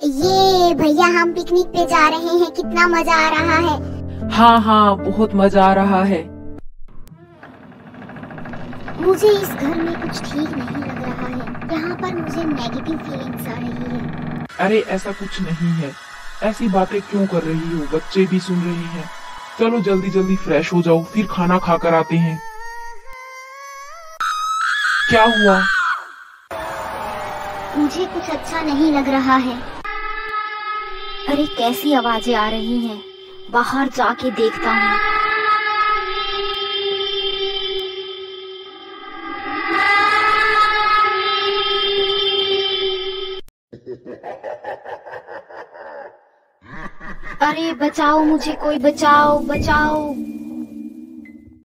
ये भैया हम पिकनिक पे जा रहे हैं, कितना मजा आ रहा है। हाँ हाँ, बहुत मजा आ रहा है। मुझे इस घर में कुछ ठीक नहीं लग रहा है। यहाँ पर मुझे नेगेटिव फीलिंग्स आ रही है। अरे ऐसा कुछ नहीं है, ऐसी बातें क्यों कर रही हो, बच्चे भी सुन रहे हैं। चलो जल्दी जल्दी फ्रेश हो जाओ, फिर खाना खाकर आते हैं। क्या हुआ? मुझे कुछ अच्छा नहीं लग रहा है। अरे कैसी आवाजें आ रही हैं, बाहर जाके देखता हूँ। अरे बचाओ मुझे, कोई बचाओ बचाओ।